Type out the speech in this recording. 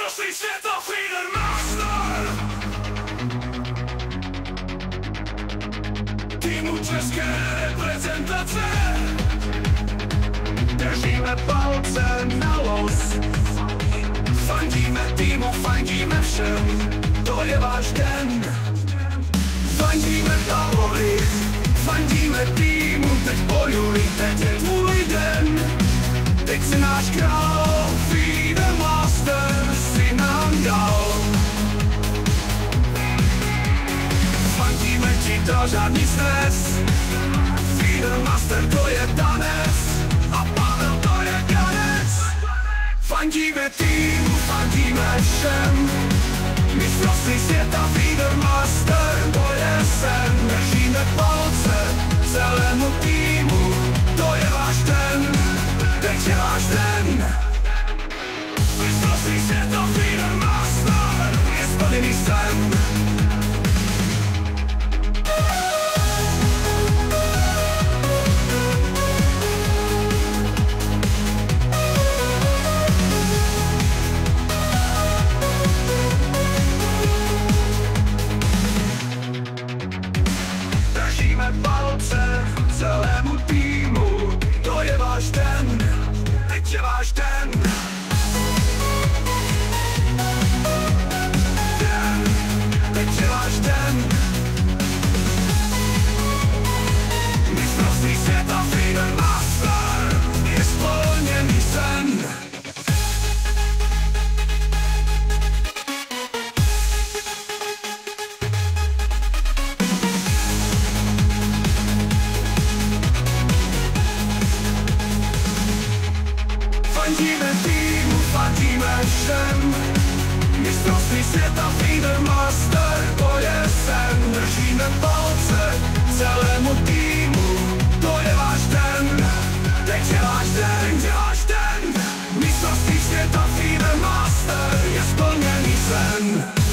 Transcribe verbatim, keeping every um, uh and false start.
Mistrovství světa Feeder Master. Týmu české reprezentace držíme palce na los. Fandíme týmu, fandíme všem, to je váš den. Fandíme Pavlovi, fandíme týmu, teď bojuj, teď je tvůj den. Teď si náš král, Feeder Master si nám dal. Fandíme ti to žádný stres, Feeder Master to je tanec a Pavel to je kanec. Fandíme týmu, fandíme všem, mistrovství světa Feeder Master, to je sen. Držíme palce celému týmu, to je váš den, teď je váš den. Mistrovství světa Feeder Master je splněný sen. Držíme palce celému týmu, to je váš den, teď je váš den. Den, teď je váš den. Mistrovství světa Feeder Master je splněný sen. Fandíme týmu, fandíme všem, mistrovství světa Feeder Master, to je sen. Držíme palce celému týmu, to je váš den, teď je váš den, teď je váš den. Mistrovství světa Feeder Master je splněný sen.